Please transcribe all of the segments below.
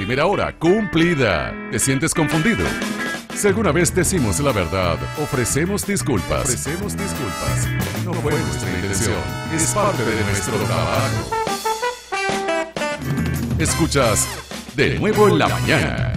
primera hora cumplida. ¿Te sientes confundido? Si alguna vez decimos la verdad, ofrecemos disculpas. No fue nuestra intención. Es parte de nuestro trabajo. Escuchas De Nuevo en la Mañana.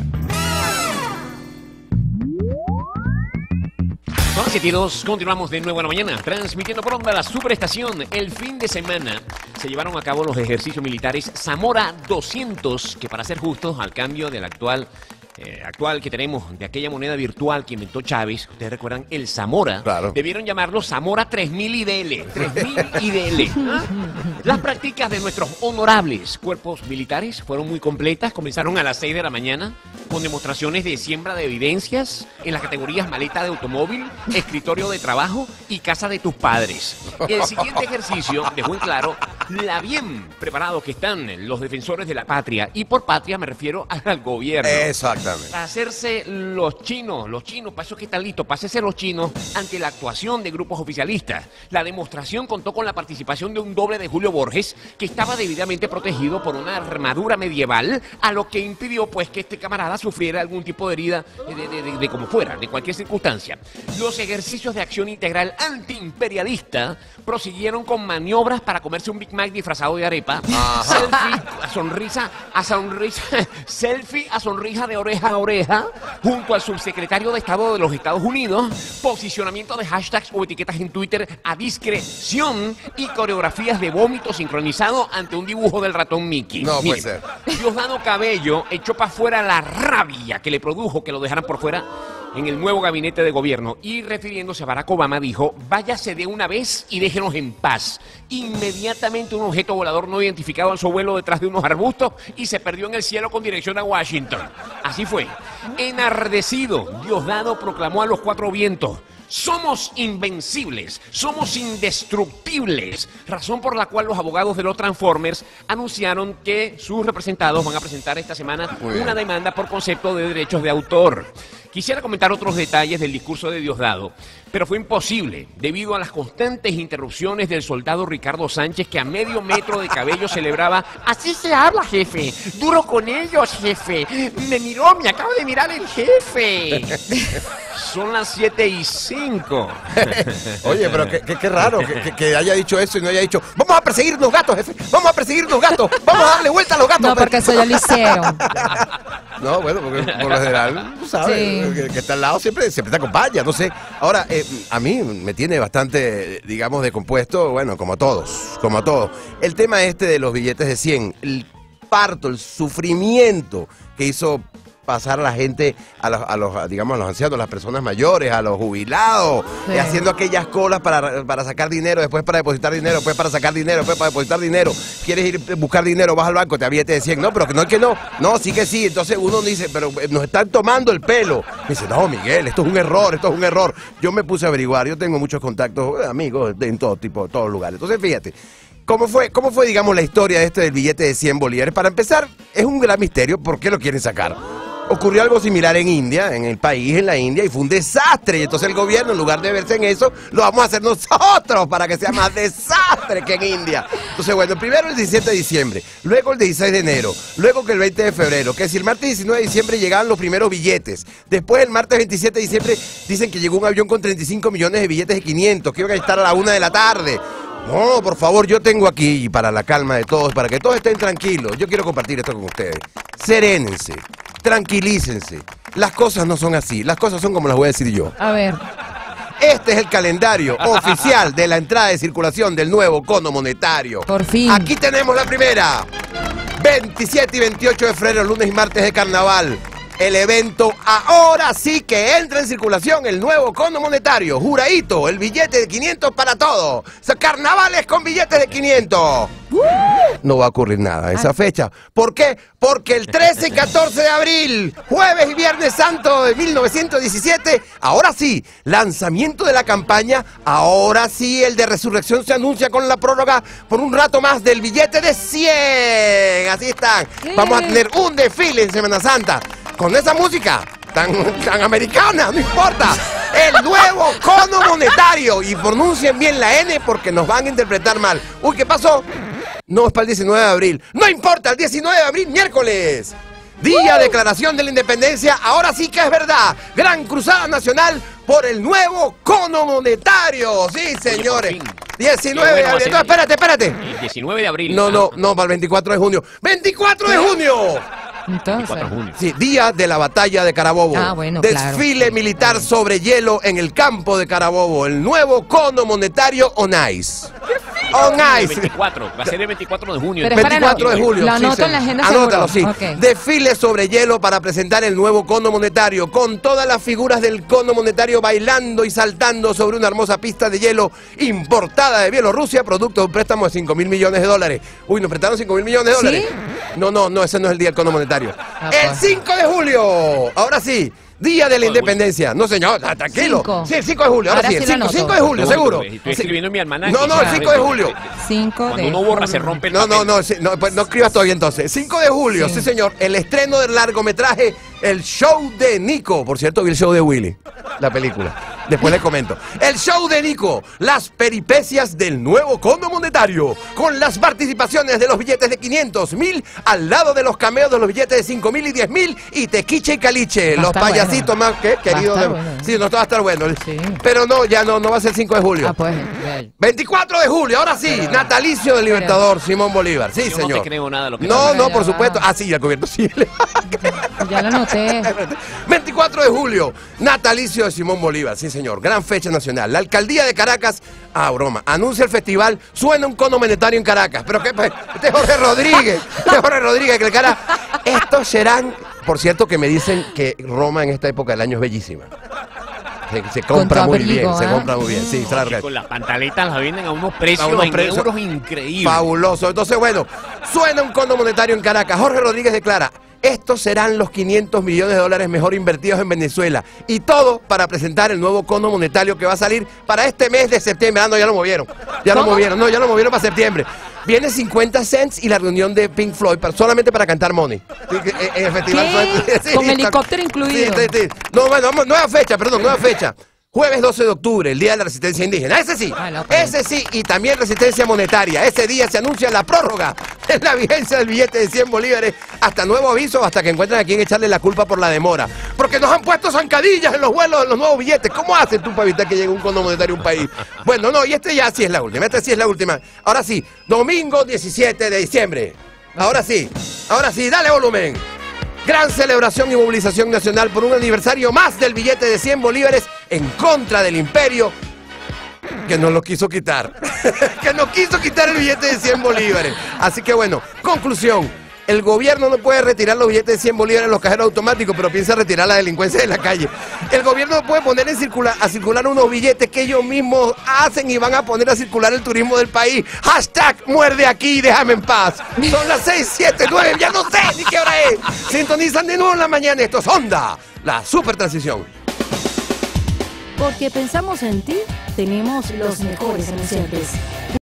Son 7:02, continuamos de nuevo en la mañana, transmitiendo por onda la superestación. El fin de semana se llevaron a cabo los ejercicios militares Zamora 200, que para ser justos, al cambio del actual que tenemos, de aquella moneda virtual que inventó Chávez, ustedes recuerdan, el Zamora, claro, debieron llamarlo Zamora 3000 IDL. 3000 IDL. ¿Ah? Las prácticas de nuestros honorables cuerpos militares fueron muy completas, comenzaron a las 6 de la mañana, con demostraciones de siembra de evidencias en las categorías maleta de automóvil, escritorio de trabajo y casa de tus padres. El siguiente ejercicio dejó en claro la bien preparados que están los defensores de la patria, y por patria me refiero al gobierno. Exactamente. Para hacerse los chinos, para eso que están listos, para hacerse los chinos ante la actuación de grupos oficialistas. La demostración contó con la participación de un doble de Julio Borges, que estaba debidamente protegido por una armadura medieval, a lo que impidió pues que este camarada sufriera algún tipo de herida de como fuera, de cualquier circunstancia. Los ejercicios de acción integral antiimperialista prosiguieron con maniobras para comerse un Big Mac disfrazado de arepa, selfie a sonrisa de oreja a oreja, junto al subsecretario de Estado de los Estados Unidos, posicionamiento de hashtags o etiquetas en Twitter a discreción y coreografías de vómito sincronizado ante un dibujo del ratón Mickey. No puede ser. Diosdado Cabello echó para fuera la rabia que le produjo que lo dejaran por fuera en el nuevo gabinete de gobierno, y refiriéndose a Barack Obama dijo: váyase de una vez y déjenos en paz. Inmediatamente un objeto volador no identificado alzó vuelo detrás de unos arbustos y se perdió en el cielo con dirección a Washington. Así fue. Enardecido, Diosdado proclamó a los cuatro vientos: somos invencibles, somos indestructibles, razón por la cual los abogados de los Transformers anunciaron que sus representados van a presentar esta semana una demanda por concepto de derechos de autor. Quisiera comentar otros detalles del discurso de Diosdado, pero fue imposible debido a las constantes interrupciones del soldado Ricardo Sánchez, que a medio metro de Cabello celebraba: así se habla, jefe, duro con ellos, jefe, me acaba de mirar el jefe. Son las 7:05. Oye, pero qué raro que haya dicho eso y no haya dicho: vamos a perseguir los gatos, jefe, vamos a perseguir los gatos, vamos a darle vuelta a los gatos. No, porque eso ya lo hicieron. No, bueno, porque por lo general, tú sabes, sí, que está al lado siempre te acompaña, no sé. Ahora, a mí me tiene bastante, digamos, descompuesto, bueno, como a todos. El tema de los billetes de 100, el parto, el sufrimiento que hizo pasar a la gente, a los ancianos, a las personas mayores, a los jubilados, sí, haciendo aquellas colas para sacar dinero, después para depositar dinero, después para sacar dinero, después para depositar dinero. Quieres ir a buscar dinero, vas al banco, te da billete de 100. No, pero que no, sí que sí. Entonces uno dice: pero nos están tomando el pelo. Me dice: no, Miguel, esto es un error. Yo me puse a averiguar, yo tengo muchos contactos, amigos en todo tipo, todos lugares. Entonces fíjate, ¿cómo fue, digamos, la historia del billete de 100 bolívares? Para empezar, es un gran misterio por qué lo quieren sacar. Ocurrió algo similar en India, en la India, y fue un desastre. Y entonces el gobierno, en lugar de verse en eso, lo vamos a hacer nosotros para que sea más desastre que en India. Entonces, bueno, primero el 17 de diciembre, luego el 16 de enero, luego que el 20 de febrero, que si el martes 19 de diciembre llegaban los primeros billetes. Después, el martes 27 de diciembre, dicen que llegó un avión con 35 millones de billetes de 500, que iban a estar a la 1 de la tarde. No, por favor, yo tengo aquí, para la calma de todos, para que todos estén tranquilos, yo quiero compartir esto con ustedes. Serénense, tranquilícense. Las cosas no son así, las cosas son como las voy a decir yo. A ver. Este es el calendario oficial de la entrada de circulación del nuevo cono monetario. Por fin. Aquí tenemos la primera. 27 y 28 de febrero, lunes y martes de carnaval. El evento ahora sí que entra en circulación el nuevo cono monetario. Juradito, el billete de 500 para todo. O sea, carnavales con billetes de 500. No va a ocurrir nada esa fecha. ¿Por qué? Porque el 13 y 14 de abril, jueves y viernes santo de 1917, ahora sí, lanzamiento de la campaña. Ahora sí, el de Resurrección se anuncia con la prórroga por un rato más del billete de 100. Así están. Vamos a tener un desfile en Semana Santa con esa música tan americana, no importa. El nuevo cono monetario. Y pronuncien bien la N porque nos van a interpretar mal. Uy, ¿qué pasó? No, es para el 19 de abril. No importa, el 19 de abril, miércoles. Día de declaración de la independencia, ahora sí que es verdad. Gran cruzada nacional por el nuevo cono monetario. Sí, señores. 19 de abril. No, espérate. El 19 de abril. No, para el 24 de junio. ¡24 de junio! Entonces, 24 de junio. Sí, día de la batalla de Carabobo. Bueno, Desfile claro. militar sobre hielo en el campo de Carabobo. El nuevo cono monetario on ice. On El ice. 24, va a ser el 24 de junio. Pero espera, 24 de julio. lo anoto sí, en la agenda Anótalo, seguro. sí. Ok. Desfile sobre hielo para presentar el nuevo cono monetario, con todas las figuras del cono monetario bailando y saltando sobre una hermosa pista de hielo importada de Bielorrusia, producto de un préstamo de 5.000 millones de dólares. Uy, ¿nos prestaron 5.000 millones de dólares? ¿Sí? No, ese no es el día del cono monetario. Pues. El 5 de julio. Ahora sí. Día de la independencia. No, señor, tranquilo. 5. Sí, el 5 de julio. Ahora sí, el sí lo 5 anoto. de julio, seguro. Estoy escribiendo en mi almanaque. No, el 5 de julio. 5 Cuando de uno borra, julio. se rompe el No, papel. pues no escribas todavía entonces. 5 de julio, sí. Señor, el estreno del largometraje El Show de Nico. Por cierto, vi el show de Willy, la película. Después les comento. El Show de Nico, las peripecias del nuevo cono monetario, con las participaciones de los billetes de 500, 1.000, al lado de los cameos de los billetes de 5.000 y 10.000, y Tequiche y Caliche, Va a los estar payasitos bueno. más que queridos. estar bueno. Sí, no, todo va a estar bueno. Sí. Pero no, ya no va a ser 5 de julio. Ah, pues. 24 de julio, ahora sí, Pero- natalicio del Libertador Simón Bolívar. Sí, Yo señor. no te creo nada de lo que No, estás no, Ya por va. supuesto. Ah, sí, el gobierno sí. Ya lo anoté. 24 de julio, natalicio de Simón Bolívar. Sí, señor. Gran fecha nacional. La alcaldía de Caracas, broma, anuncia el festival Suena un cono monetario en Caracas. Pero qué, pues, este es Jorge Rodríguez. Que el cara. Estos serán, por cierto, que me dicen que Roma en esta época del año es bellísima. Se compra Con muy Taberligo, bien, se ¿ah? compra muy bien. Sí, claro. Con las pantaletas las venden a unos precios, A unos en precios euros increíbles. Fabuloso. Entonces, bueno, suena un cono monetario en Caracas. Jorge Rodríguez declara, estos serán los 500 millones de dólares mejor invertidos en Venezuela. Y todo para presentar el nuevo cono monetario que va a salir para este mes de septiembre. No, ya lo movieron. Ya lo ¿Cómo? movieron. No, ya lo movieron para septiembre. Viene 50 cents y la reunión de Pink Floyd solamente para cantar Money. Sí, en el festival. ¿Qué? Sí, Con está- helicóptero incluido. Sí. No, bueno, vamos, nueva fecha. Jueves 12 de octubre, el Día de la Resistencia Indígena. Ese sí, ese sí, y también resistencia monetaria. Ese día se anuncia la prórroga de la vigencia del billete de 100 bolívares hasta nuevo aviso, hasta que encuentren a quien echarle la culpa por la demora. Porque nos han puesto zancadillas en los vuelos de los nuevos billetes. ¿Cómo haces tú para evitar que llegue un cono monetario a un país? Bueno, no, y este ya sí es la última, Ahora sí, domingo 17 de diciembre. Ahora sí, dale volumen. Gran celebración y movilización nacional por un aniversario más del billete de 100 bolívares en contra del imperio que nos lo quiso quitar. Que nos quiso quitar el billete de 100 bolívares. Así que bueno, conclusión. El gobierno no puede retirar los billetes de 100 bolívares en los cajeros automáticos, pero piensa retirar la delincuencia de la calle. El gobierno no puede poner a circular unos billetes que ellos mismos hacen y van a poner a circular el turismo del país. Hashtag muerde aquí, déjame en paz. Son las 6, 7, 9, ya no sé ni qué hora es. Sintonizan de nuevo en la mañana. Esto es Onda, la super transición. Porque pensamos en ti, tenemos los mejores anunciantes.